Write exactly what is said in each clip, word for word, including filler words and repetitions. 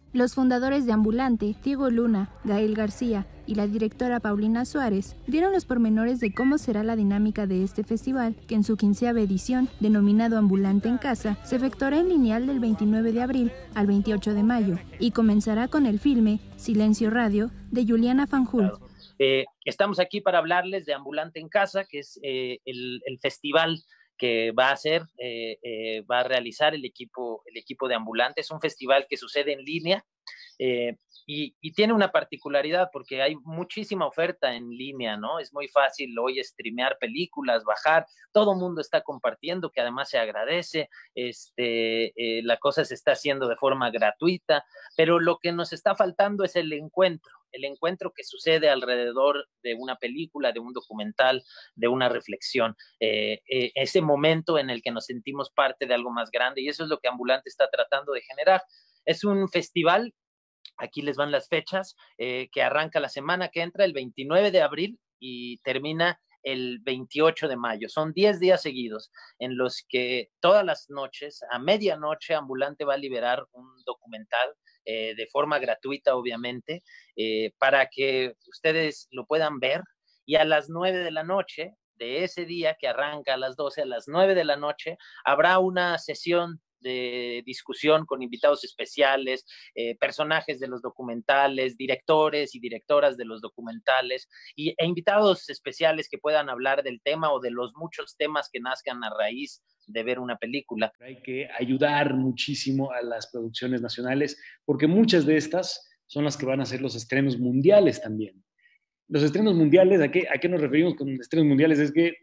Los fundadores de Ambulante, Diego Luna, Gael García y la directora Paulina Suárez, dieron los pormenores de cómo será la dinámica de este festival, que en su quinceava edición, denominado Ambulante en Casa, se efectuará en lineal del veintinueve de abril al veintiocho de mayo y comenzará con el filme Silencio Radio de Juliana Fanjul. Eh, estamos aquí para hablarles de Ambulante en Casa, que es eh, el, el festival que va a hacer, eh, eh, va a realizar el equipo, el equipo de Ambulante. Es un festival que sucede en línea eh, y, y tiene una particularidad porque hay muchísima oferta en línea, ¿no? Es muy fácil hoy streamear películas, bajar, todo el mundo está compartiendo, que además se agradece, este, eh, la cosa se está haciendo de forma gratuita, pero lo que nos está faltando es el encuentro, el encuentro que sucede alrededor de una película, de un documental, de una reflexión, eh, eh, ese momento en el que nos sentimos parte de algo más grande, y eso es lo que Ambulante está tratando de generar. Es un festival, aquí les van las fechas, eh, que arranca la semana que entra el veintinueve de abril y termina el veintiocho de mayo. Son diez días seguidos en los que todas las noches, a medianoche, Ambulante va a liberar un documental eh, de forma gratuita, obviamente, eh, para que ustedes lo puedan ver, y a las nueve de la noche de ese día, que arranca a las doce, a las nueve de la noche, habrá una sesión de discusión con invitados especiales, eh, personajes de los documentales, directores y directoras de los documentales, y, e invitados especiales que puedan hablar del tema o de los muchos temas que nazcan a raíz de ver una película. Hay que ayudar muchísimo a las producciones nacionales, porque muchas de estas son las que van a ser los estrenos mundiales también. Los estrenos mundiales, ¿a qué, a qué nos referimos con estrenos mundiales? Es que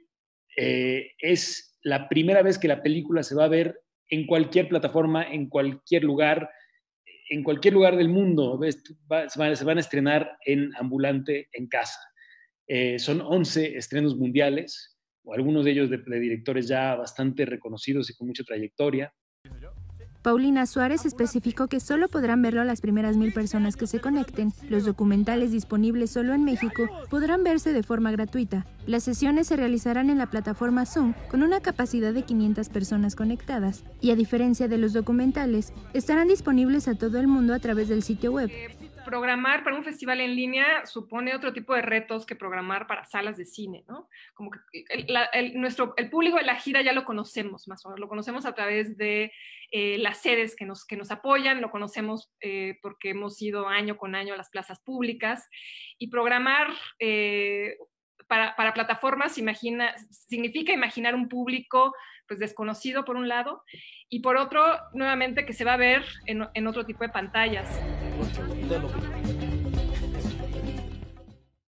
eh, es la primera vez que la película se va a ver en cualquier plataforma, en cualquier lugar, en cualquier lugar del mundo. Se van a estrenar en Ambulante en Casa. Eh, son once estrenos mundiales, o algunos de ellos de, de directores ya bastante reconocidos y con mucha trayectoria. Paulina Suárez especificó que solo podrán verlo las primeras mil personas que se conecten. Los documentales disponibles solo en México podrán verse de forma gratuita. Las sesiones se realizarán en la plataforma Zoom con una capacidad de quinientas personas conectadas y, a diferencia de los documentales, estarán disponibles a todo el mundo a través del sitio web. Programar para un festival en línea supone otro tipo de retos que programar para salas de cine, ¿no? Como que el, la, el, nuestro, el público de la gira ya lo conocemos más o menos, lo conocemos a través de eh, las sedes que nos, que nos apoyan, lo conocemos eh, porque hemos ido año con año a las plazas públicas, y programar eh, para, para plataformas imagina, significa imaginar un público pues desconocido por un lado, y por otro, nuevamente, que se va a ver en, en otro tipo de pantallas.